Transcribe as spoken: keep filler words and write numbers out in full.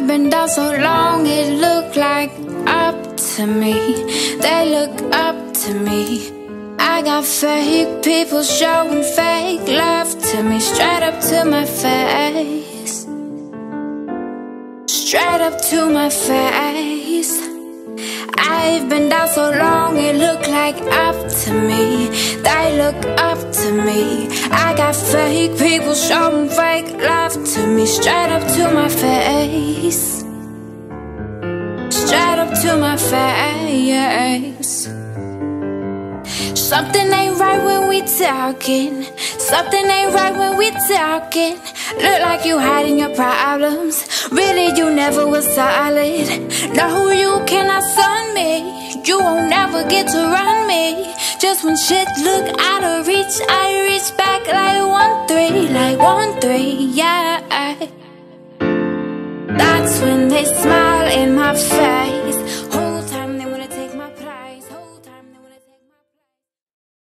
been down so long, it looked like up to me. They look up to me. I got fake people showing fake love to me, straight up to my face, straight up to my face. I've been down so long, it looked like up to me. They look up to me. I got fake people showing fake love to me, straight up to my face, straight up to my face. Something ain't right when we talking. Something ain't right when we talking. Look like you hiding your problems. Really, you never was solid. No, you cannot son me. You won't never get to run me. Just when shit look out of reach, I reach back like one three, like one three, yeah. That's when they smile in my face.